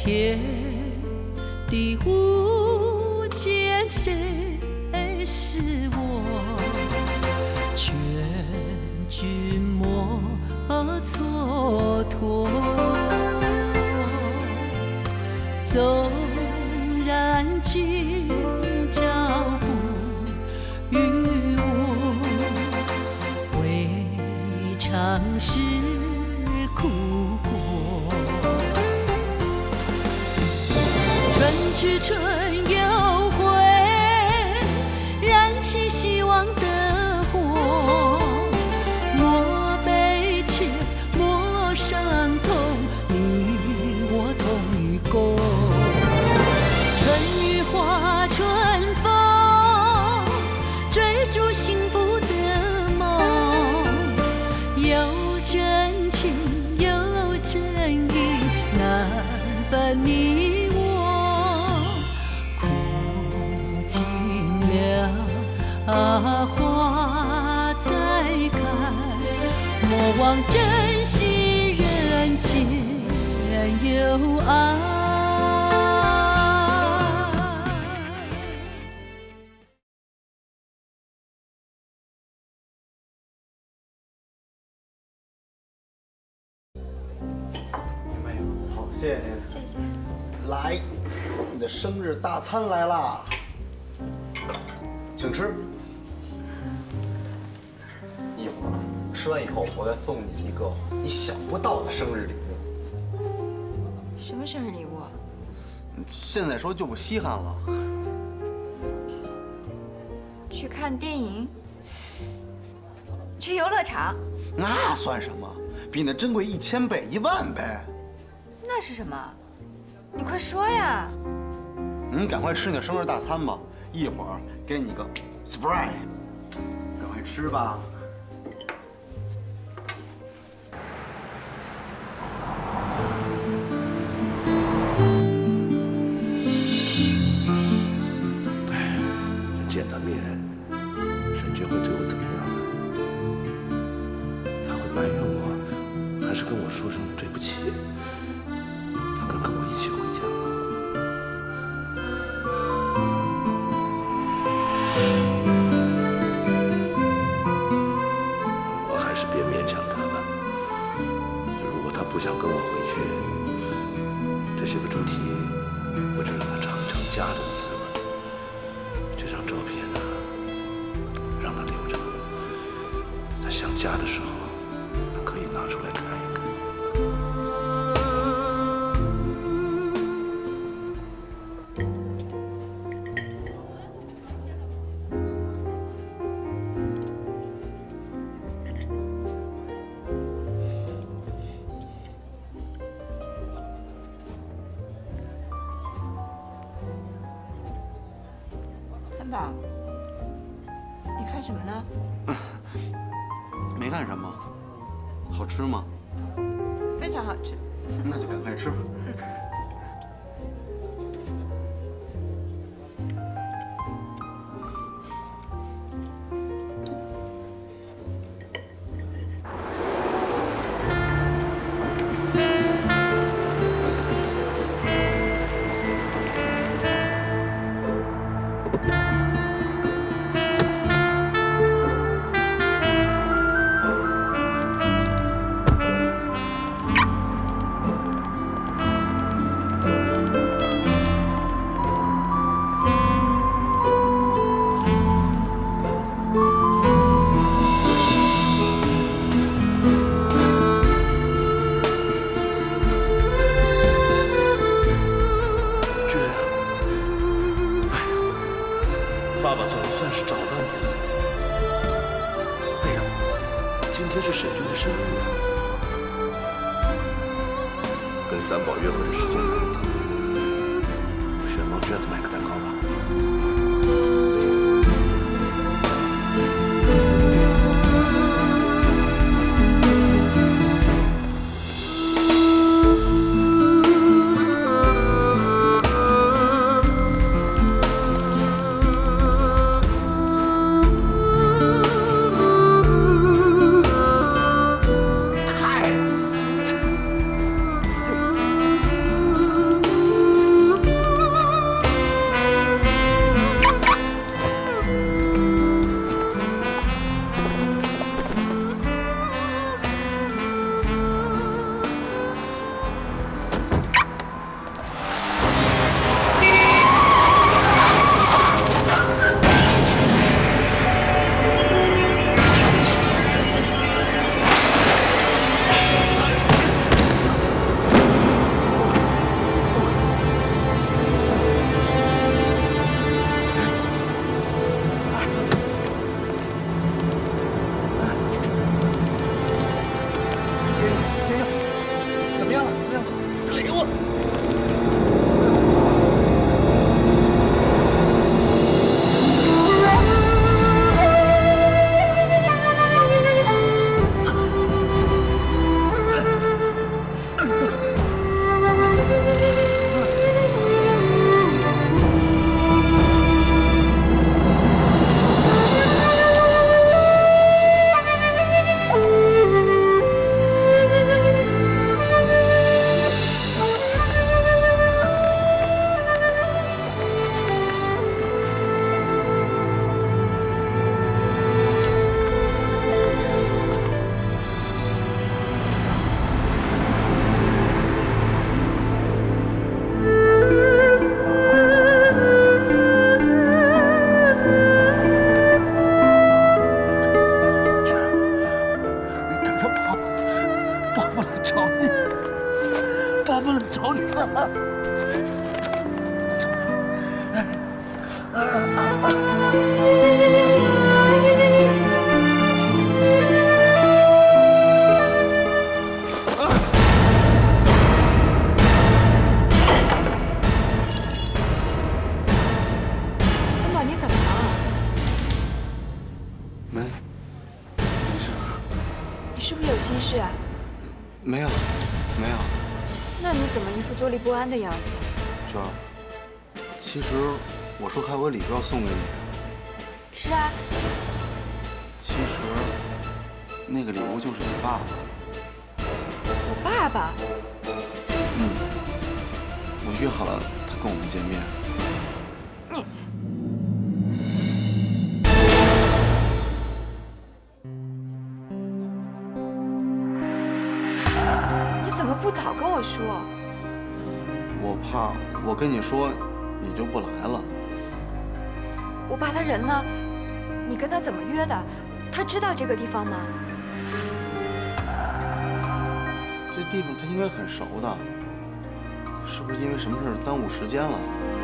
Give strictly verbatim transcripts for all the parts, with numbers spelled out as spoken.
天地无间，谁是我？劝君莫蹉跎。纵然今朝不与我，未尝是苦果。春去春又回，燃起希望的火。莫悲切，莫伤痛，你我同与共。春雨化春风，追逐幸福的梦。有真情，有真意，难分你我。苦尽了花再开，莫忘珍惜人间有爱。 谢谢您， 谢谢。 来，你的生日大餐来啦，请吃。一会儿吃完以后，我再送你一个你想不到的生日礼物。 什么生日礼物？ 现在说就不稀罕了。 去看电影？去游乐场？ 那算什么？比那珍贵一千倍、一万倍。 那是什么？你快说呀！ 你赶快吃你的生日大餐吧，一会儿给你个 surprise， 赶快吃吧。 这见到面，沈君会对我怎么样呢？他会埋怨我，还是跟我说声对不起？他敢跟我一起回家吗？我还是别勉强他了。就如果他不想跟我回去，这些个猪蹄，我就让他尝一尝家的滋味。这张照片呢，让他留着，他想家的时候，他可以拿出来看一看。 三宝，你看什么呢？ 没干什么，好吃吗？ 非常好吃。 那就赶快吃。 爸爸总算是找到你了。哎呀，今天是沈君的生日啊！跟三宝约会的时间还没到，我去帮娟子买个蛋糕吧。 三宝，你怎么了？ 没，没事。 你是不是有心事啊？ 没有，没有。 那你怎么一副坐立不安的样子？ 娟儿，其实我说还有个礼物要送给你。 是啊。 其实那个礼物就是你爸爸。 我爸爸？ 嗯，我约好了他跟我们见面。 你。 怎么不早跟我说？ 我怕我跟你说，你就不来了。 我爸他人呢？你跟他怎么约的？他知道这个地方吗？ 这地方他应该很熟的，是不是因为什么事耽误时间了？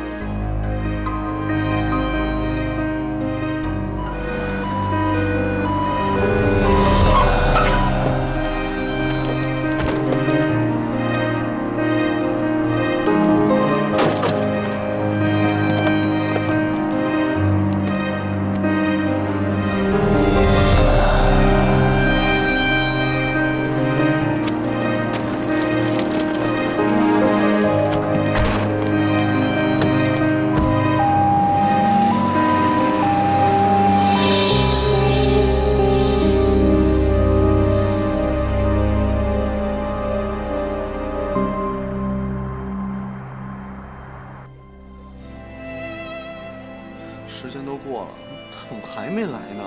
时间都过了，他怎么还没来呢？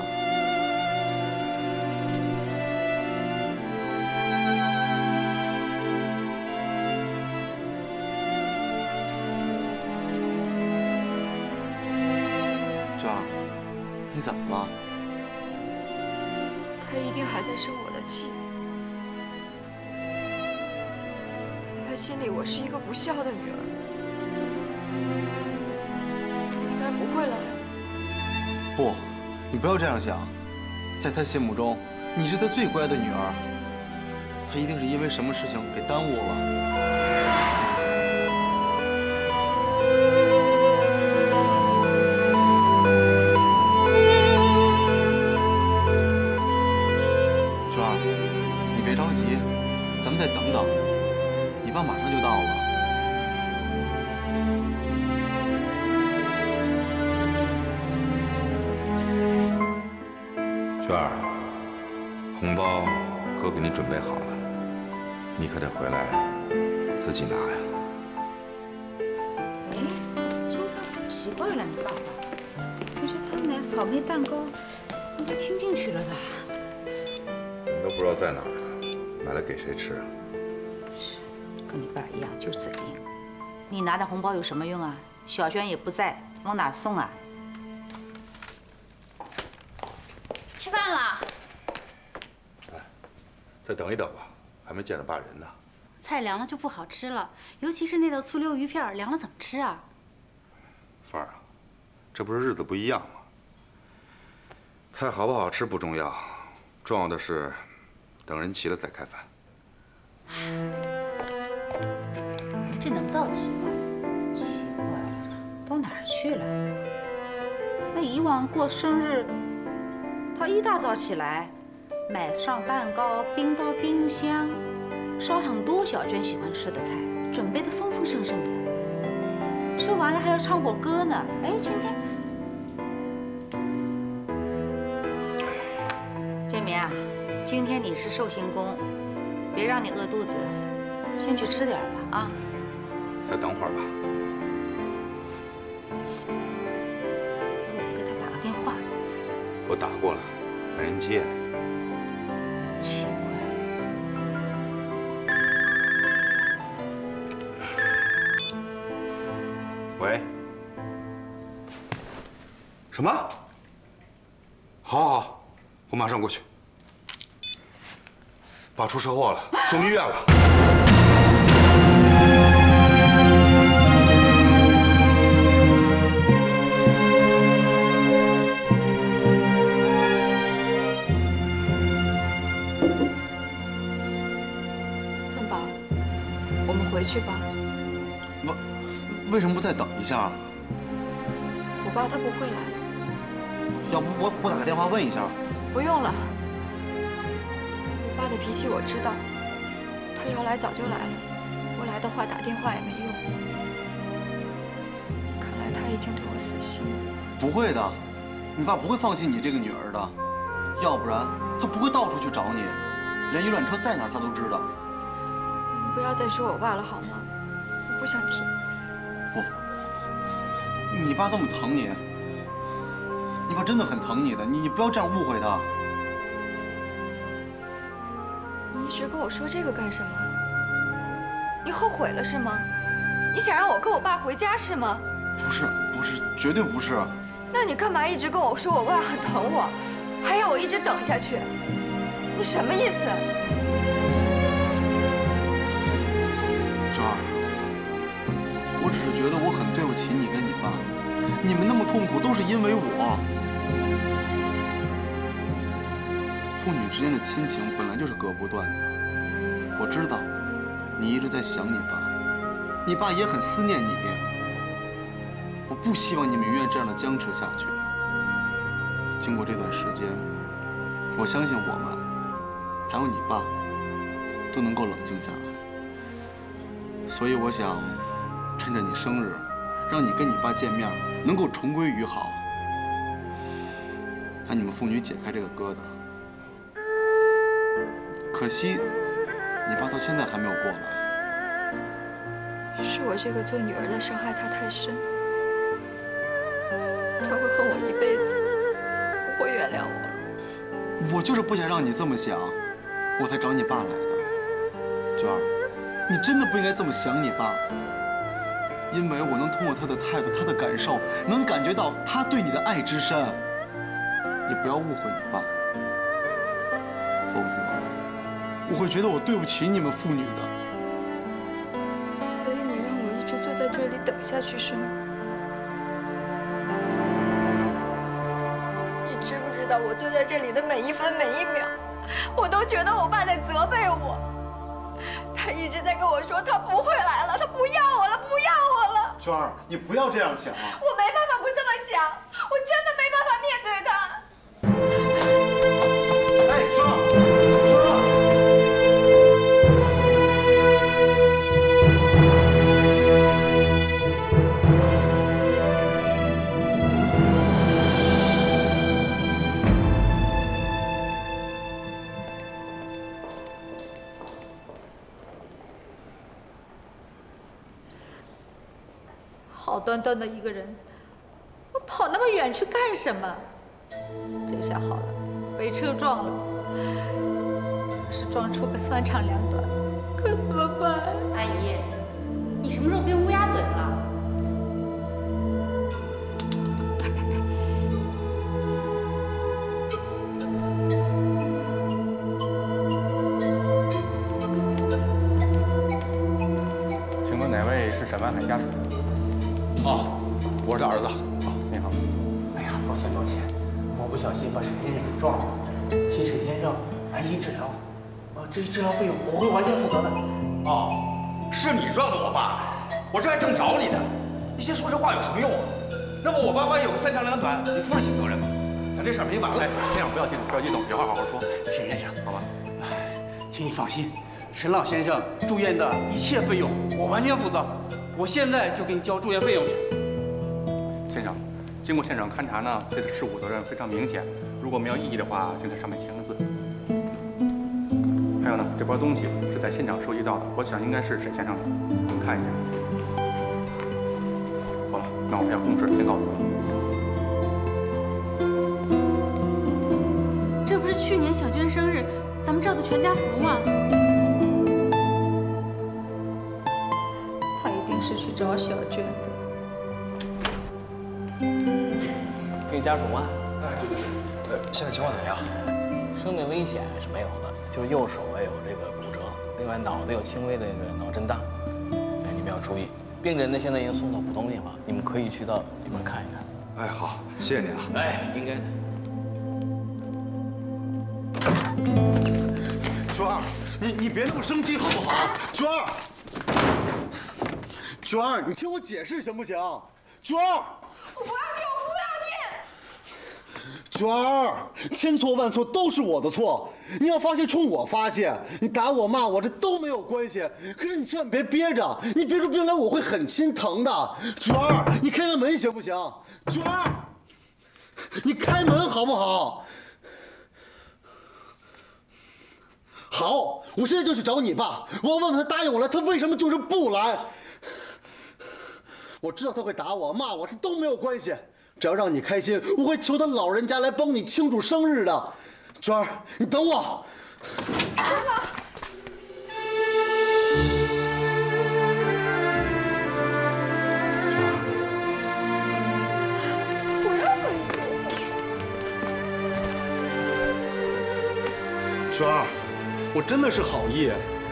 娟儿，你怎么了？ 他一定还在生我的气，在他心里，我是一个不孝的女儿，我应该不会来。 不，你不要这样想，在他心目中，你是他最乖的女儿。他一定是因为什么事情给耽误了。娟儿，你别着急，咱们再等等，你爸马上就到了。 娟儿，红包哥给你准备好了，你可得回来自己拿呀。 哎，今天我奇怪了，你爸爸，我觉得他买草莓蛋糕，你都听进去了吧？ 人都不知道在哪儿呢，买了给谁吃啊？ 是，跟你爸一样，就嘴硬。你拿的红包有什么用啊？小轩也不在，往哪送啊？ 吃饭了， 哎，再等一等吧，还没见着大人呢。 菜凉了就不好吃了，尤其是那道醋溜鱼片，凉了怎么吃啊？ 凤儿啊，这不是日子不一样吗？菜好不好吃不重要，重要的是等人齐了再开饭。 这能到齐吗？ 奇怪了，到哪儿去了？那以往过生日。 他一大早起来，买上蛋糕，冰到冰箱，烧很多小娟喜欢吃的菜，准备的丰丰盛盛的。吃完了还要唱会儿歌呢。哎，今天，建明啊，今天你是寿星公，别让你饿肚子，先去吃点吧啊。 再等会儿吧。 我给他打个电话。 我打过了，没人接。 奇怪了。喂？什么？好，好，好，我马上过去。爸出车祸了，送医院了。 去吧。 为为什么不再等一下？ 我爸他不会来了。 要不我我打个电话问一下？ 不用了。我爸的脾气我知道，他要来早就来了，不来的话打电话也没用。看来他已经对我死心了。 不会的，你爸不会放弃你这个女儿的，要不然他不会到处去找你，连游览车在哪儿他都知道。 你不要再说我爸了好吗？我不想听。 不，你爸这么疼你，你爸真的很疼你的，你你不要这样误会他。 你一直跟我说这个干什么？你后悔了是吗？你想让我跟我爸回家是吗？ 不是，不是，绝对不是。 那你干嘛一直跟我说我爸很疼我，还要我一直等下去？你什么意思？ 娟儿，我只是觉得我很对不起你跟你爸，你们那么痛苦都是因为我。父女之间的亲情本来就是割不断的，我知道你一直在想你爸，你爸也很思念你。我不希望你们永远这样的僵持下去。经过这段时间，我相信我们还有你爸都能够冷静下来。所以我想趁着你生日，让你跟你爸见面，能够重归于好，让你们父女解开这个疙瘩。可惜你爸到现在还没有过来。 是我这个做女儿的伤害他太深，他会恨我一辈子，不会原谅我了。 我就是不想让你这么想，我才找你爸来的。娟儿，你真的不应该这么想你爸，因为我能通过他的态度、他的感受，能感觉到他对你的爱之深。你不要误会你爸，否则我会觉得我对不起你们父女的。 所以你让我一直坐在这里等下去是吗？你知不知道我坐在这里的每一分每一秒，我都觉得我爸在责备我。他一直在跟我说他不会来了，他不要我了，不要我了。 娟儿，你不要这样想啊！ 我没办法不这么想，我真的没办法面对他。 哎，娟儿，娟儿。 好端端的一个人，我跑那么远去干什么？这下好了，被车撞了，要是撞出个三长两短，可怎么办？ 阿姨，你什么时候变乌鸦嘴了？ 请问哪位是沈万海家属？ 哦，我是他儿子。 哦，您好。 哎呀，抱歉抱歉，我不小心把沈先生给撞了，请沈先生安心治疗。啊，至于治疗费用，我会完全负责的。 哦，是你撞的我爸，我这还正找你呢。你先说这话有什么用啊？那么我爸万一有个三长两短，你负得起责任吗？咱这事儿没完了。 哎，先生不要激动，不要激动，有话好好说。 沈先生， 好吧， 请你放心，沈老先生住院的一切费用我完全负责。我现在就给你交住院费用去。 先生，经过现场勘查呢，这次事故责任非常明显。如果没有异议的话，请在上面签个字。还有呢，这包东西是在现场收集到的，我想应该是沈先生的，你们看一下。好了，那我们要公事先告辞。 这不是去年小娟生日咱们照的全家福吗？ 他一定是去找小娟的。 给家属吗？ 哎，对对对，呃，现在情况怎么样？ 生命危险是没有的，就右手有这个骨折，另外脑袋有轻微的这个脑震荡，哎，你们要注意。病人呢现在已经送到普通病房，你们可以去到里面看一看。 哎，好，谢谢你啊。 哎，应该的。 娟儿，你你别那么生气好不好？娟儿。 娟儿，你听我解释行不行？娟儿， 我不要听，我不要听。 娟儿，千错万错都是我的错，你要发泄冲我发泄，你打我骂我这都没有关系。可是你千万别憋着，你憋出病来我会很心疼的。娟儿，你开个门行不行？娟儿，你开门好不好？好，我现在就去找你爸，我要问问他答应我来，他为什么就是不来？我知道他会打我、骂我，这都没有关系。只要让你开心，我会求他老人家来帮你庆祝生日的。娟儿，你等我。 三宝，不要跟你说。娟儿，我真的是好意。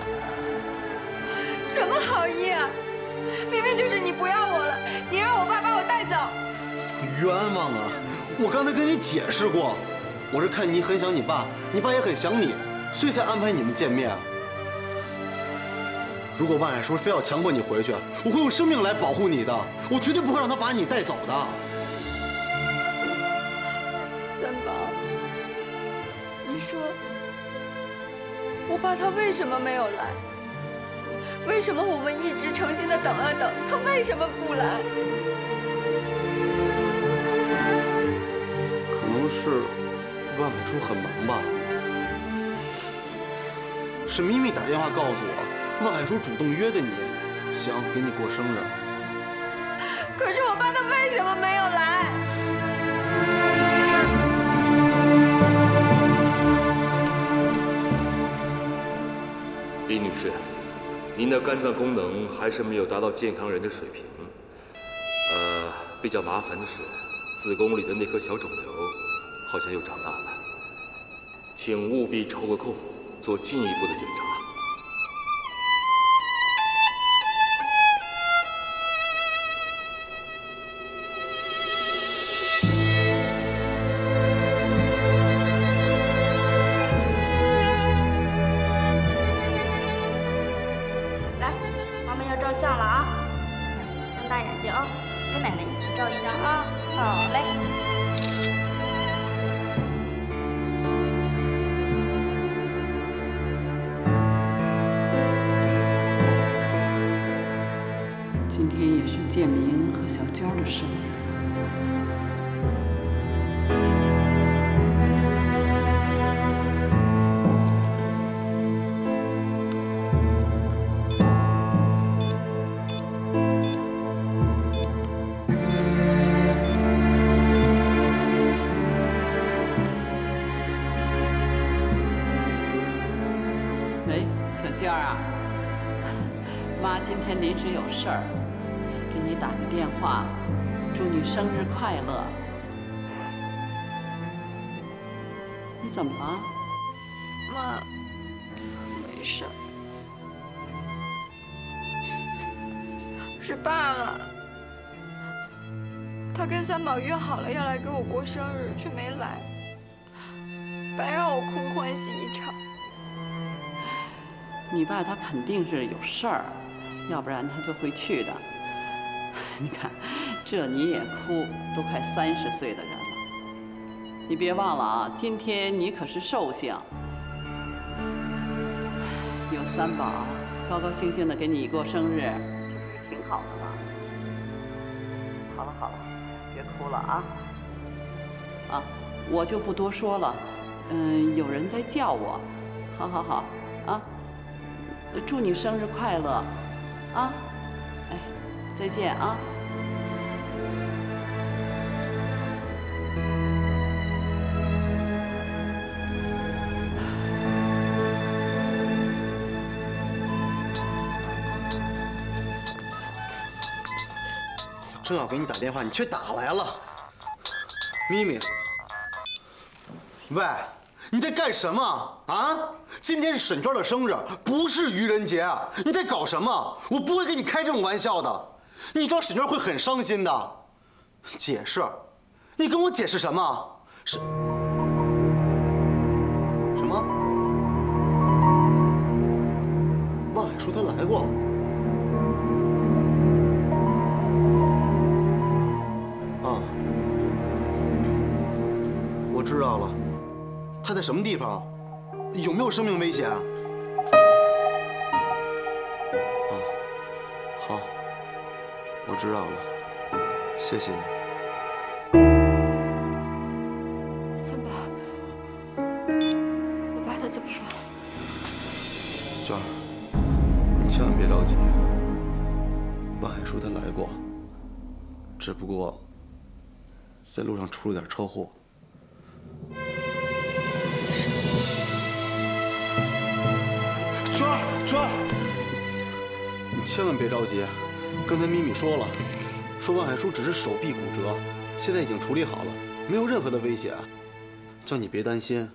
什么好意啊？明明就是你不要我了，你让我爸把我带走。 冤枉啊！我刚才跟你解释过，我是看你很想你爸，你爸也很想你，所以才安排你们见面。如果万爱叔非要强迫你回去，我会用生命来保护你的，我绝对不会让他把你带走的。 三宝，你说我爸他为什么没有来？为什么我们一直诚心的等啊等，他为什么不来？ 可能是万海叔很忙吧。是咪咪打电话告诉我，万海叔主动约的你，想给你过生日。 可是我爸他为什么没有来？ 李女士，您的肝脏功能还是没有达到健康人的水平。呃，比较麻烦的是，子宫里的那颗小肿瘤好像又长大了，请务必抽个空做进一步的检查。 像了啊，睁大眼睛啊，跟奶奶一起照一张啊。好嘞。 今天也是建明和小娟的生日。娟儿啊，妈今天临时有事儿，给你打个电话，祝你生日快乐。你怎么了？ 妈，没事。是爸了，他跟三宝约好了要来给我过生日，却没来，白让我空欢喜一场。 你爸他肯定是有事儿，要不然他就会去的。你看，这你也哭，都快三十岁的人了。你别忘了啊，今天你可是寿星，有三宝高高兴兴的给你过生日，这不是挺好的吗？好了好了，别哭了啊！啊，我就不多说了。嗯，有人在叫我。好好好，啊。祝你生日快乐，啊！哎，再见啊！ 正要给你打电话，你却打来了。咪咪，喂，你在干什么啊？今天是沈娟的生日，不是愚人节，你在搞什么？我不会跟你开这种玩笑的，你知道沈娟会很伤心的。解释，你跟我解释什么？是什么？万海叔他来过。 他在什么地方？有没有生命危险？啊，好，我知道了，谢谢你。 三宝，我爸他怎么了？ 娟儿，你千万别着急。万海叔他来过，只不过在路上出了点车祸。 娟儿，娟儿，你千万别着急。刚才咪咪说了，说万海叔只是手臂骨折，现在已经处理好了，没有任何的危险，叫你别担心。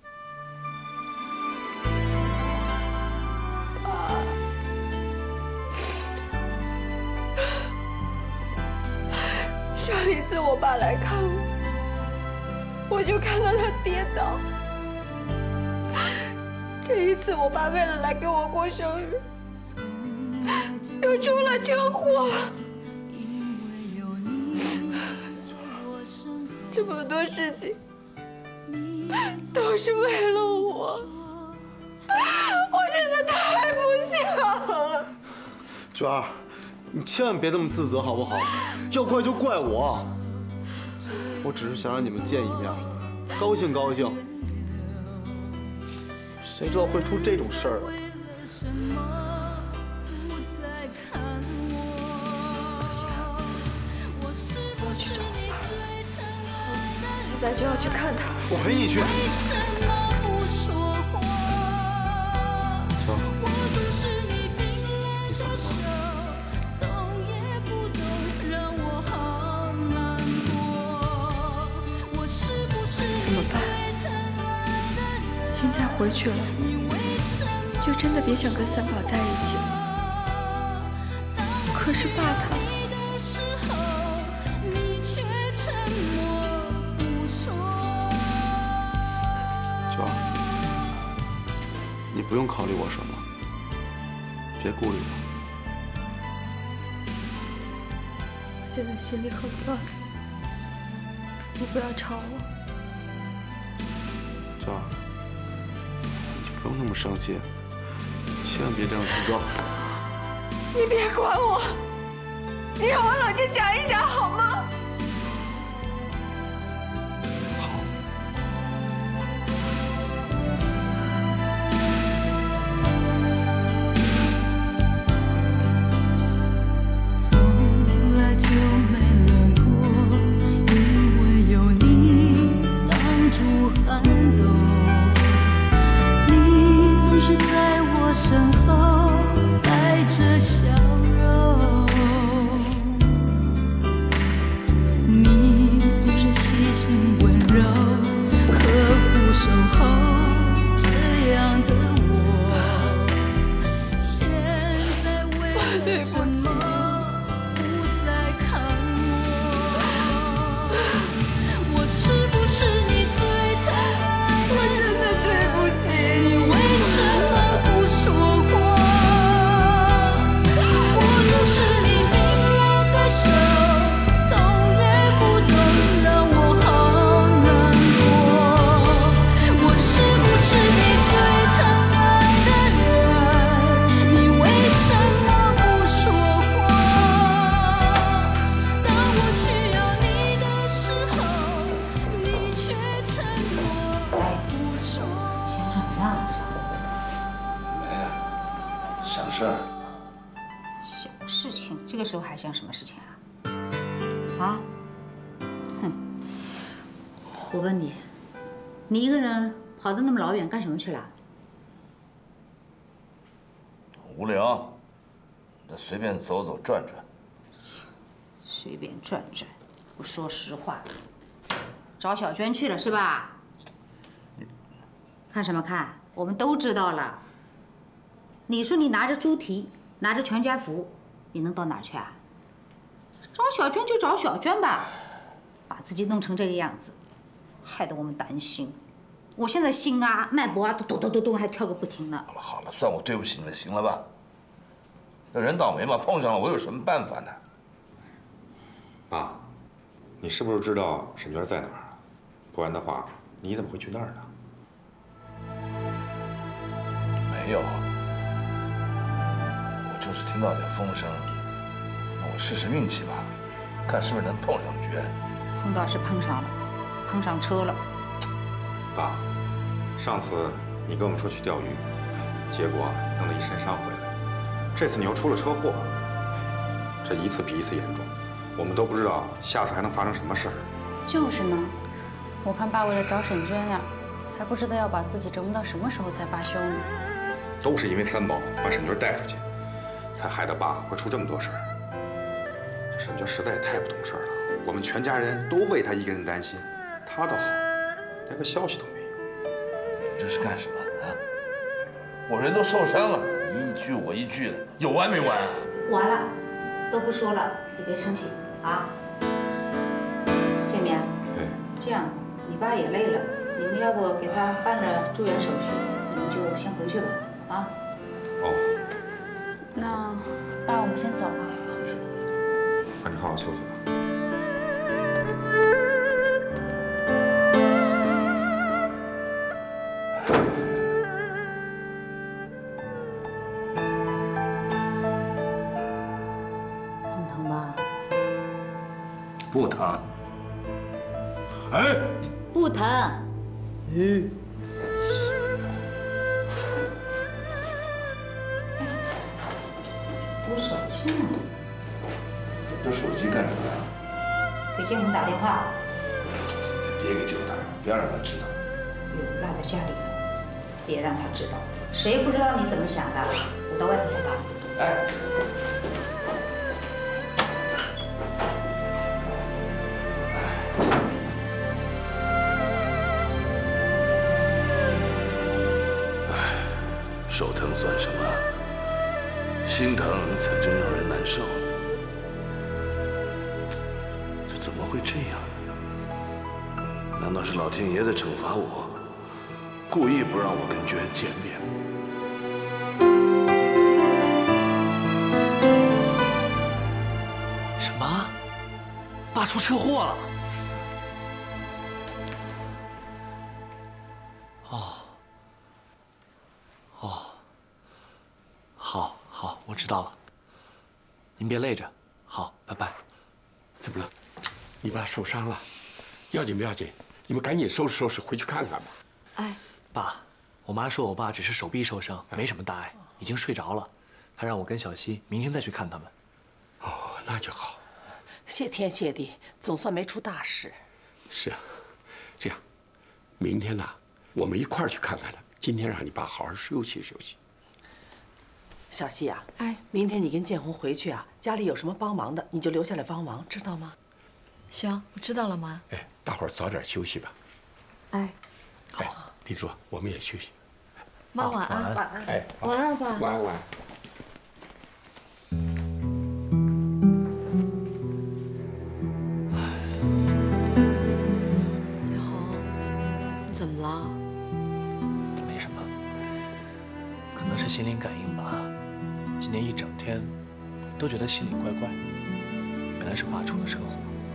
上一次我爸来看我，我就看到他跌倒。 这一次，我爸为了来跟我过生日，又出了车祸。这么多事情都是为了我，我真的太不想了。 娟儿，你千万别这么自责好不好？要怪就怪我，我只是想让你们见一面，高兴高兴。 谁知道会出这种事儿啊！ 我要去找我爸，现在就要去看他。 我陪你去。走。你怎么了？怎么办？ 现在回去了，就真的别想跟三宝在一起了。可是爸他…… 娟儿，你不用考虑我什么，别顾虑我。 我现在心里很乱，你不要吵我。 娟儿。 不用那么伤心，千万别这样自责。 你别管我，你让我冷静想一想好吗？ 好。 从来就没冷过，因为有你挡住寒冬。 是在我身后带着笑容，你总是细心温柔，呵护守候，这样的我，现在为什么不再看我？我是不是你最疼爱的人？我真的对不起你。 为什么不说话？我就是你冰冷的手，动也不动，让我好难过。我是不是你最疼爱的人？你为什么不说话？当我需要你的时候，你却沉默不说。 想什么呢？ 想事儿， 小事情，这个时候还想什么事情啊？啊？哼！我问你，你一个人跑得那么老远干什么去了？ 无聊，那随便走走转转。 随便转转，我说实话，找小娟去了是吧？看什么看？我们都知道了。 你说你拿着猪蹄，拿着全家福，你能到哪儿去啊？找小娟就找小娟吧，把自己弄成这个样子，害得我们担心。我现在心啊、脉搏啊都咚咚咚咚还跳个不停呢。 好了好了，算我对不起你了，行了吧？那人倒霉嘛，碰上了，我有什么办法呢？ 爸，你是不是知道沈娟在哪儿？不然的话，你怎么会去那儿呢？ 没有，我就是听到点风声，那我试试运气吧，看是不是能碰上娟。 碰到是碰上了，碰上车了。 爸，上次你跟我们说去钓鱼，结果弄了一身伤回来，这次你又出了车祸，这一次比一次严重，我们都不知道下次还能发生什么事儿。 就是呢，我看爸为了找沈娟呀，还不知道要把自己折磨到什么时候才罢休呢。 都是因为三宝把沈娟带出去，才害得爸会出这么多事儿。这沈娟实在也太不懂事了，我们全家人都为她一个人担心，她倒好，连个消息都没有。 你们这是干什么啊？我人都受伤了，你一句我一句的，有完没完啊？ 完了，都不说了，你别生气啊。建明，这样你爸也累了，你们要不给他办了住院手续，你们就先回去吧，啊？ 哦。 那爸，我们先走了。 回去。 那你好好休息吧。 很疼吧？ 不疼。哎， 不疼。 嗯。 我手机呢？ 这手机干什么呀？ 给建宏打电话。 别给建宏打电话，别让他知道。 哟，落在家里了，别让他知道。谁不知道你怎么想的？我到外头去打。 哎。手疼算什么？心疼才真让人难受。这怎么会这样呢？难道是老天爷在惩罚我，故意不让我跟娟见面？ 什么？爸出车祸了？哦。哦，好，好，我知道了。您别累着，好，拜拜。 怎么了？你爸受伤了，要紧不要紧？你们赶紧收拾收拾，回去看看吧。 哎，爸，我妈说我爸只是手臂受伤，没什么大碍，已经睡着了。她让我跟小希明天再去看他们。 哦，那就好。 谢天谢地，总算没出大事。 是啊，这样，明天呢，我们一块儿去看看他。今天让你爸好好休息休息。 小希啊，哎，明天你跟建宏回去啊，家里有什么帮忙的，你就留下来帮忙，知道吗？ 行，我知道了，妈。 哎，大伙儿早点休息吧。 哎， 好，立柱，我们也休息。 妈晚安， 晚安。哎， 晚安，爸。 晚安，晚安。 建宏，你怎么了？ 没什么，可能是心灵感应吧。今天一整天都觉得心里怪怪的，原来是爸出了车祸，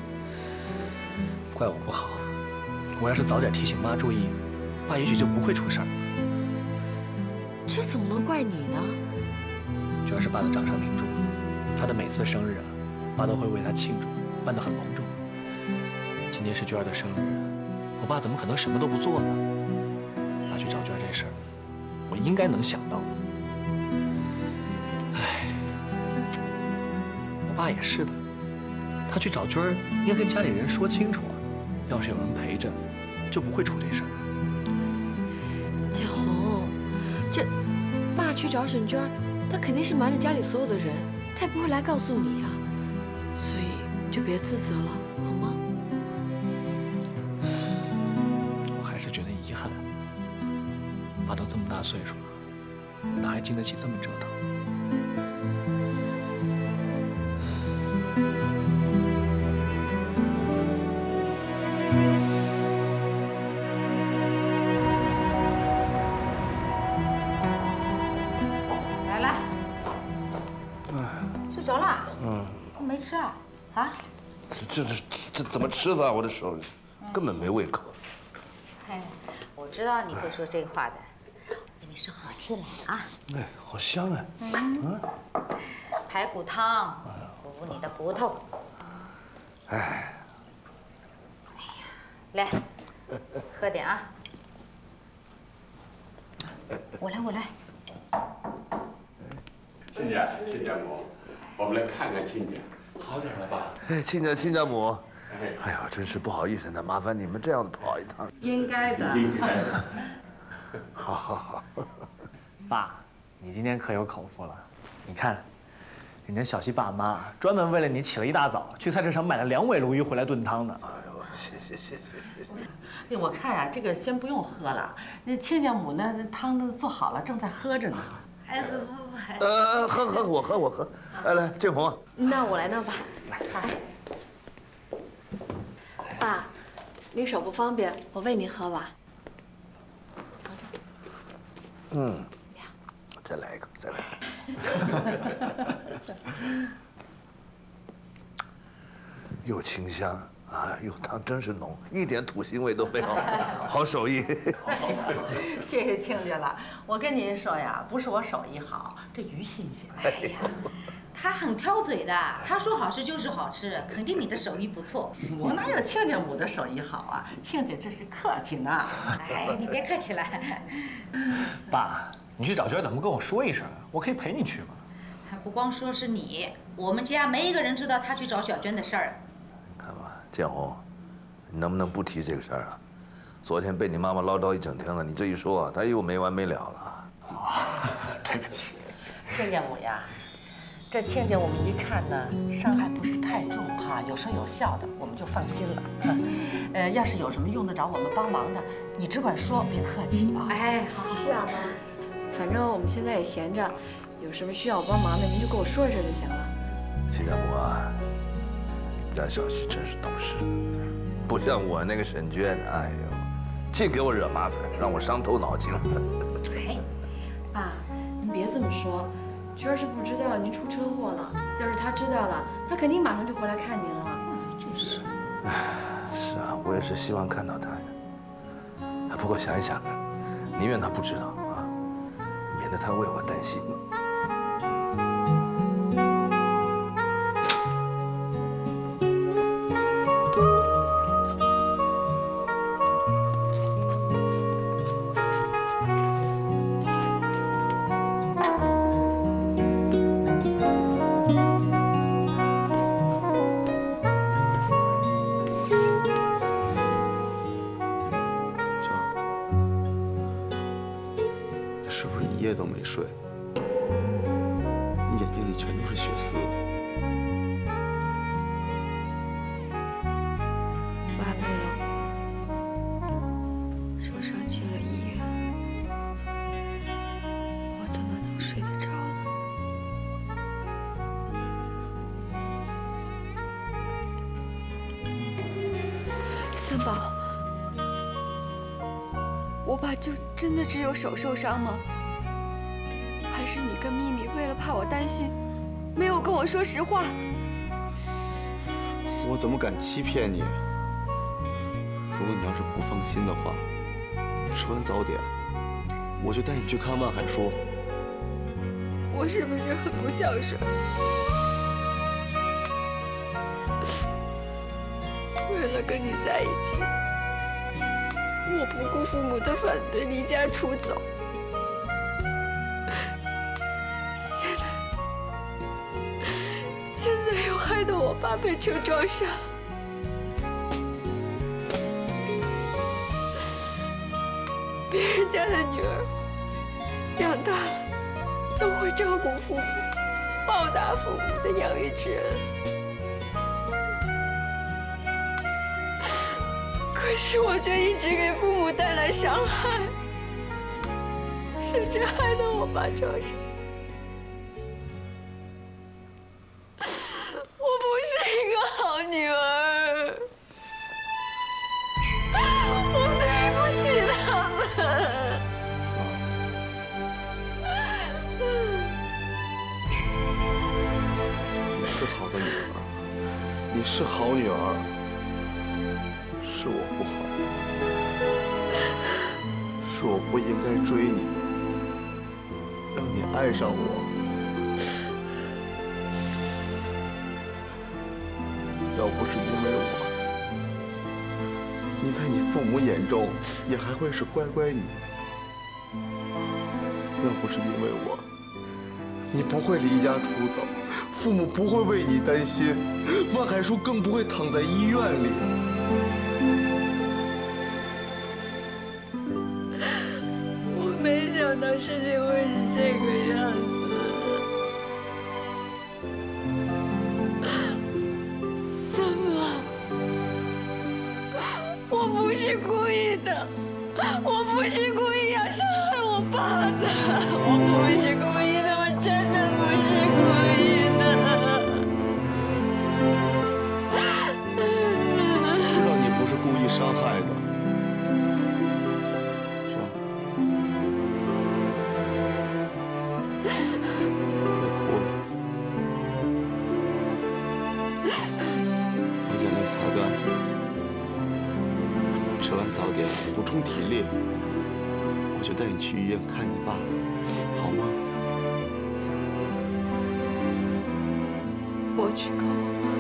怪我不好。我要是早点提醒妈注意，爸也许就不会出事儿。 这怎么能怪你呢？ 娟儿是爸的掌上明珠，他的每次生日啊，爸都会为他庆祝，办得很隆重。今天是娟儿的生日，我爸怎么可能什么都不做呢？爸去找娟儿这事儿，我应该能想到。唉，我爸也是的，他去找娟儿，应该跟家里人说清楚啊。要是有人陪着，就不会出这事儿。 建宏，这爸去找沈娟，他肯定是瞒着家里所有的人，他也不会来告诉你呀，所以就别自责了，好吗？ 我还是觉得遗憾，爸都这么大岁数了，哪还经得起这么折腾？ 来了，睡着了？ 嗯， 没吃啊？啊？ 这这这怎么吃法？我的手根本没胃口。 嘿，我知道你会说这话的。你你收好吃来啊！ 哎，好香哎！ 嗯，排骨汤，补补你的骨头。 哎， 来，喝点啊！我来，我来。 亲家，亲家母，我们来看看亲家，好点了吧？ 哎，亲家，亲家母，哎呀，真是不好意思呢，麻烦你们这样跑一趟。 应该的。 应该的。 好好好。 爸，你今天可有口福了。你看，人家小希爸妈专门为了你起了一大早，去菜市场买了两尾鲈鱼回来炖汤呢。 哎呦，谢谢谢谢谢谢。 哎，我看呀、啊，这个先不用喝了。那亲家母呢，汤都做好了，正在喝着呢。 哎不不不， 呃，喝喝我喝我喝。来来，静红。 那我来弄吧。 来， 爸，您手不方便，我喂您喝吧。 嗯，再来一个，再来一个。又清香啊，又汤真是浓，一点土腥味都没有，好手艺。 谢谢亲家了。我跟您说呀，不是我手艺好，这鱼新鲜。 哎呀，他很挑嘴的，他说好吃就是好吃，肯定你的手艺不错。 我哪有亲家母的手艺好啊？亲家这是客气呢。 哎，你别客气了。 爸，你去找娟怎么跟我说一声？我可以陪你去嘛。 不光说是你，我们家没一个人知道他去找小娟的事儿。 看吧，建红，你能不能不提这个事儿啊？昨天被你妈妈唠叨一整天了，你这一说啊，她又没完没了了。 哦，对不起。 亲家母呀，这亲家我们一看呢，伤害不是太重哈，有说有笑的，我们就放心了。呃，要是有什么用得着我们帮忙的，你只管说，别客气啊。 哎，好， 是啊，妈。反正我们现在也闲着，有什么需要我帮忙的，您就跟我说一声就行了。 亲家母啊，你们家小希真是懂事，不像我那个沈娟，哎呦，净给我惹麻烦，让我伤透脑筋了。 哎， 爸，您别这么说，娟儿是不知道您出车祸了，要是她知道了，她肯定马上就回来看您了。 就是。 哎，是啊，我也是希望看到她的。不过想一想啊，宁愿她不知道啊，免得她为我担心。 是不是一夜都没睡？你眼睛里全都是血丝。 爸为了我受伤进了医院，我怎么能睡得着呢？三宝，我爸就真的只有手受伤吗？还是你跟咪咪为了怕我担心，没有跟我说实话？ 我怎么敢欺骗你？如果你要是不放心的话，吃完早点，我就带你去看万海说。 我是不是很不孝顺？为了跟你在一起，我不顾父母的反对离家出走。现在，现在又害得我爸被车撞伤。别人家的女儿养大了都会照顾父母，报答父母的养育之恩。可是我却一直给父母带来伤害，甚至害得我爸撞伤。我不是一个好女儿，我对不起他们。 你是好的女儿，你是好女儿，是我不好，是我不应该追你， 爱上我。要不是因为我，你在你父母眼中也还会是乖乖女。要不是因为我，你不会离家出走，父母不会为你担心，万海叔更不会躺在医院里。 我没想到事情会是这个样子。怎么？我不是故意的，我不是故意要伤害我爸的，我不是故意的，我真的不是故意的。 知道你不是故意伤害的。吃完早点，补充体力，我就带你去医院看你爸，好吗？ 我去看我爸，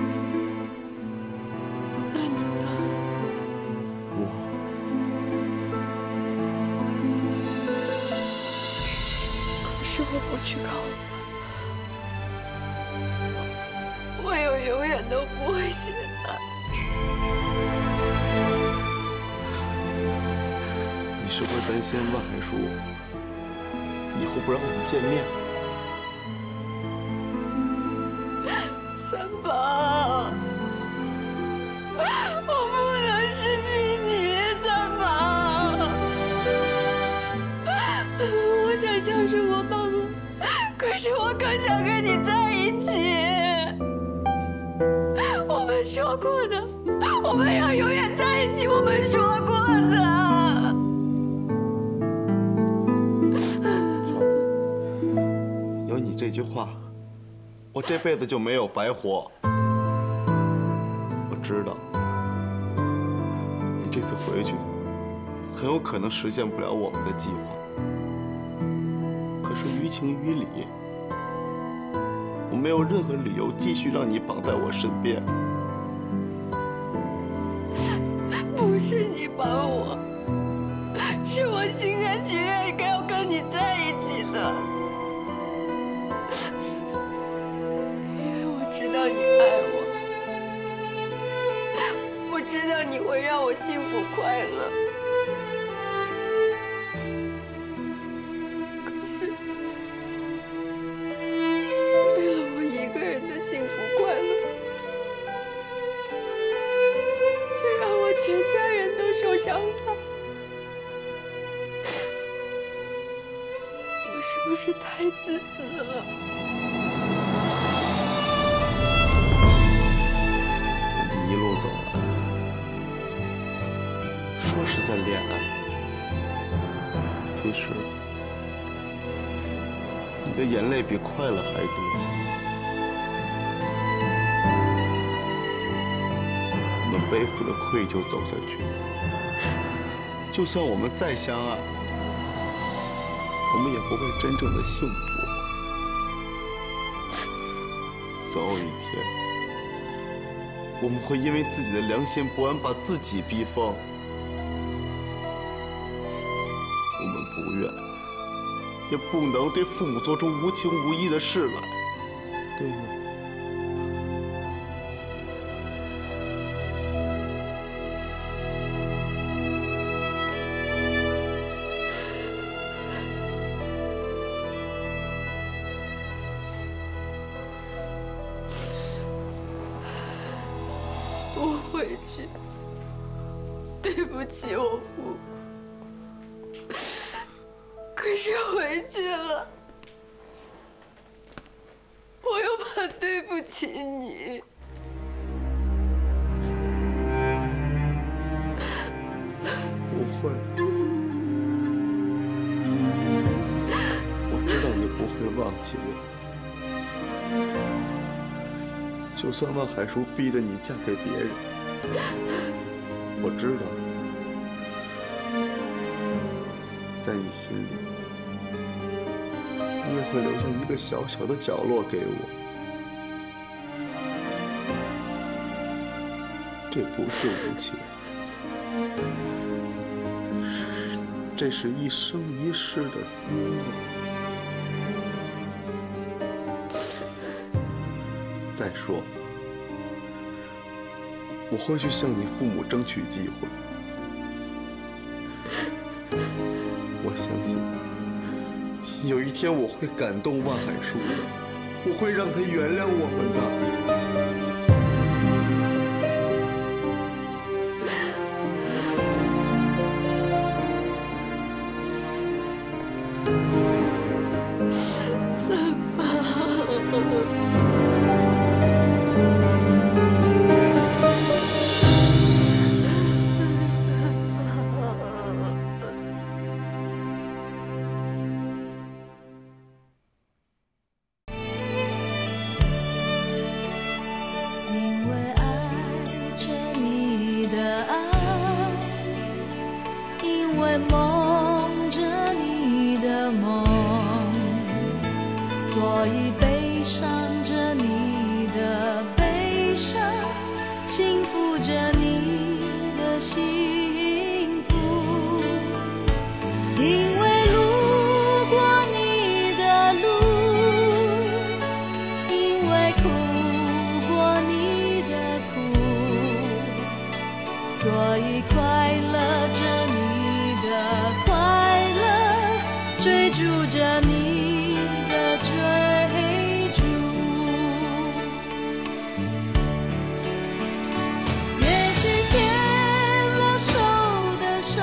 那你呢？ 我， 可是我不去看我爸，我有永远都不会醒来。 你是会担心万海叔以后不让我们见面？ 三宝，我不能失去你，三宝。我想孝顺我爸爸，可是我更想跟你在一起。我们说过的，我们要永远在一起，我们说过的。 有你这句话，我这辈子就没有白活。我知道，你这次回去，很有可能实现不了我们的计划。可是于情于理，我没有任何理由继续让你绑在我身边。 不是你绑我，是我心甘情愿该要跟你在一起的。因为我知道你爱我，我知道你会让我幸福快乐。可是，为了我一个人的幸福快乐，却让我全家人都受伤了。我是不是太自私了？ 一路走来，说是在恋爱，其实你的眼泪比快乐还多。我们背负着愧疚走下去，就算我们再相爱，我们也不会真正的幸福。总有一天，我们会因为自己的良心不安把自己逼疯。我们不愿，也不能对父母做出无情无义的事来，对吗？ 我回去，对不起我父母。可是回去了，我又怕对不起你。 不会，我知道你不会忘记我。就算万海叔逼着你嫁给别人，我知道，在你心里，你也会留下一个小小的角落给我。这不是无情，这是一生一世的思念。再说，我会去向你父母争取机会。我相信，有一天我会感动万海叔的，我会让他原谅我们的。 因为爱着你的爱，因为梦着你的梦，所以悲伤着你的悲伤，幸福着你的幸福。因为路过你的路，因为哭过你的苦，所以快乐着你的快乐，追逐着你的追逐。也许牵了手的手，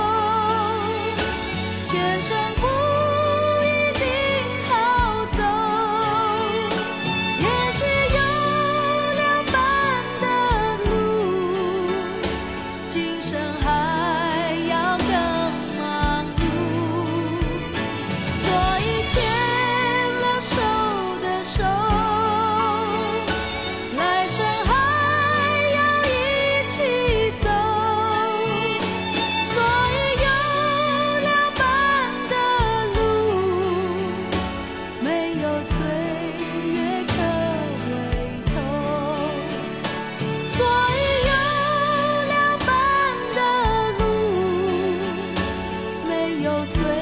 前生不一定好走。也许有两半的路，今生还要更忙碌。所以牵了手的手，来生还要一起走。所以有两半的路，没有岁月可回头。所以有两半的路，没有岁